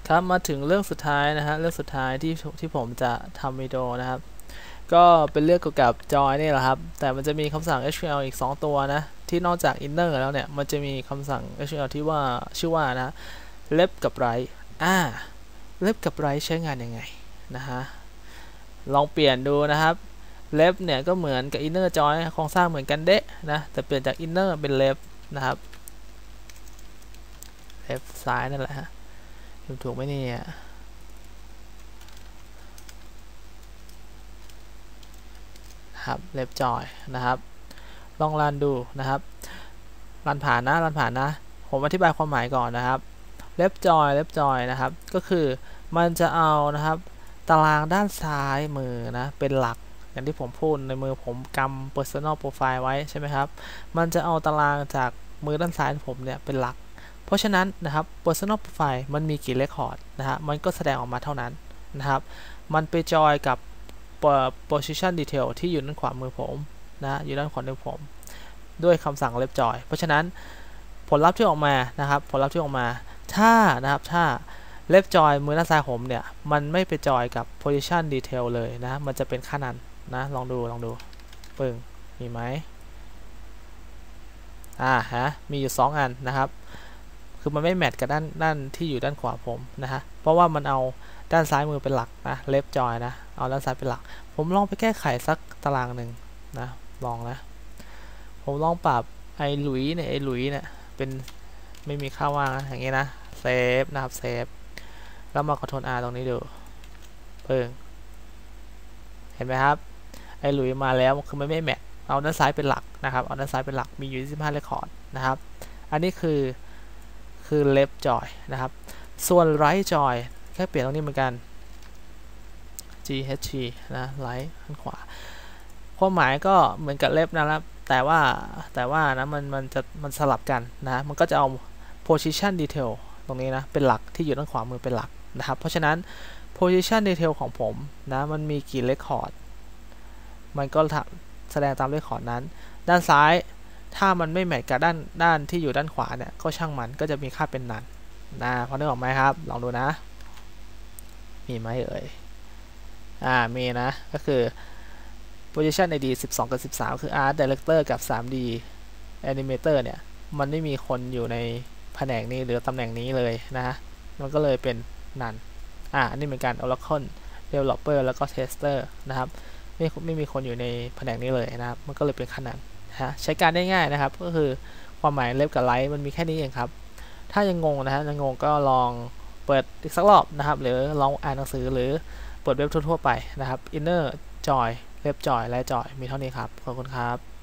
ครับมาถึงเรื่องสุดท้ายนะฮะเรื่องสุดท้ายที่ผมจะทำวิดีโอนะครับก็เป็นเรื่องเกี่ยวกับจอยนี่แหละครับแต่มันจะมีคำสั่ง HTML อีก2ตัวนะที่นอกจาก inner แล้วเนี่ยมันจะมีคำสั่ง HTML ที่ว่าชื่อว่านะ left กับ right left กับ right ใช้งานยังไงนะฮะลองเปลี่ยนดูนะครับ left เนี่ยก็เหมือนกับ inner join โครงสร้างเหมือนกันเดะนะแต่เปลี่ยนจาก inner เป็น left นะครับ left ซ้ายนั่นแหละฮะถูกไหมเนี่ยครับ left join นะครับลองรันดูนะครับรันผ่านนะผมอธิบายความหมายก่อนนะครับ left join นะครับก็คือมันจะเอานะครับตารางด้านซ้ายมือนะเป็นหลักอย่างที่ผมพูดในมือผมกำ personal profile ไว้ใช่ไหมครับมันจะเอาตารางจากมือด้านซ้ายผมเนี่ยเป็นหลักเพราะฉะนั้นนะครับ personal profile มันมีกี่ record นะฮะมันก็แสดงออกมาเท่านั้นนะครับมันไปจอยกับ position detail ที่อยู่ด้านขวามือผมนะอยู่ด้านขวามือผมด้วยคำสั่ง left join เพราะฉะนั้นผลลัพธ์ที่ออกมานะครับผลลัพธ์ที่ออกมาถ้านะครับถ้า left join มือด้านซ้ายผมเนี่ยมันไม่ไปจอยกับ position detail เลยนะมันจะเป็นค่านั้นนะลองดูปึ้งมีไหมมีอยู่2อันนะครับคือมันไม่แมทกับด้านที่อยู่ด้านขวาผมนะฮะเพราะว่ามันเอาด้านซ้ายมือเป็นหลักนะ left join นะเอาด้านซ้ายเป็นหลักผมลองไปแก้ไขสักตารางหนึ่งนะลองนะผมลองปรับไอหลุยเนี่ยเป็นไม่มีค่าว่างนะอย่างงี้นะเซฟนะครับเซฟแล้วมา Ctrl R ตรงนี้ดูเพิ่งเห็นไหมครับไอหลุยมาแล้วคือมันไม่แมทเอาด้านซ้ายเป็นหลักนะครับเอาด้านซ้ายเป็นหลักมีอยู่25เรคคอร์ดนะครับอันนี้คือ left join นะครับส่วน right join แค่เปลี่ยนตรงนี้เหมือนกัน GHG นะ right ข้างขวาความหมายก็เหมือนกับ left นะครับแต่ว่านะมันสลับกันนะมันก็จะเอา position detail ตรงนี้นะเป็นหลักที่อยู่ด้านขวามือเป็นหลักนะครับเพราะฉะนั้น position detail ของผมนะมันมีกี่ record มันก็แสดงตาม record นั้นด้านซ้ายถ้ามันไม่แมทกับด้านที่อยู่ด้านขวาเนี่ยก็ช่างมันก็จะมีค่าเป็นนันนะพอนึกออกไหมครับลองดูนะมีไหมเอ่ยมีนะก็คือ position id 12 กับ 13คือ art director กับ 3D animator เนี่ยมันไม่มีคนอยู่ในแผนกนี้หรือตำแหน่งนี้เลยนะมันก็เลยเป็นนันอันนี้เป็นการ Oracle developer แล้วก็ tester นะครับไม่มีคนอยู่ในแผนกนี้เลยนะครับมันก็เลยเป็นขนาดใช้การได้ง่ายนะครับก็คือความหมาย left กับ right มันมีแค่นี้เองครับถ้ายังงงนะฮะยังงงก็ลองเปิดอีกสักรอบนะครับหรือลองอ่านหนังสือหรือเปิดเว็บทั่วๆไปนะครับ inner joy left joy และ joy มีเท่านี้ครับขอบคุณครับ